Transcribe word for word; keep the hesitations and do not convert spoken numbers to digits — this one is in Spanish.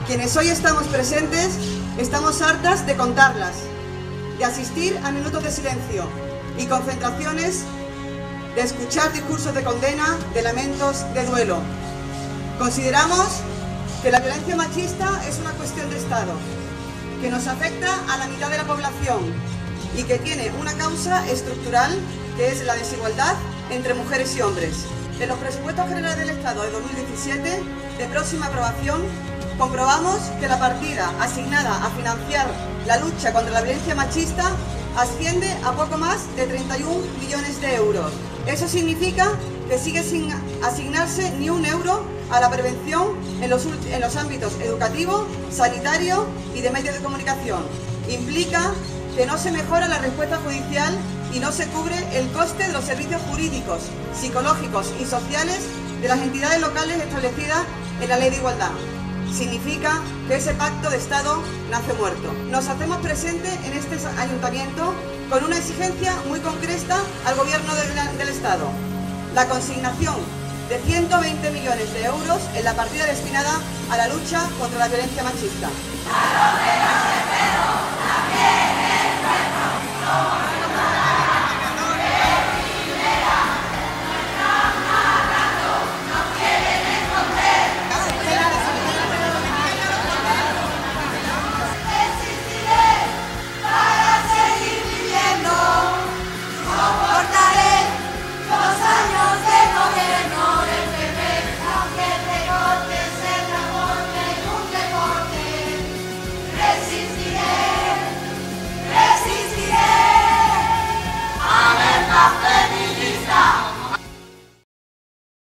Quienes hoy estamos presentes, estamos hartas de contarlas, de asistir a minutos de silencio y concentraciones, de escuchar discursos de condena, de lamentos, de duelo. Consideramos que la violencia machista es una cuestión de Estado, que nos afecta a la mitad de la población y que tiene una causa estructural, que es la desigualdad entre mujeres y hombres. En los presupuestos generales del Estado de dos mil diecisiete, de próxima aprobación, comprobamos que la partida asignada a financiar la lucha contra la violencia machista asciende a poco más de treinta y un millones de euros. Eso significa que sigue sin asignarse ni un euro a la prevención en los, en los ámbitos educativo, sanitario y de medios de comunicación. Implica que no se mejora la respuesta judicial y no se cubre el coste de los servicios jurídicos, psicológicos y sociales de las entidades locales establecidas en la Ley de Igualdad. Significa que ese pacto de Estado nace muerto. Nos hacemos presentes en este ayuntamiento con una exigencia muy concreta al Gobierno del, del Estado: la consignación de ciento veinte millones de euros en la partida destinada a la lucha contra la violencia machista. ¡La rompe, no se pedo! ¡También es nuestro!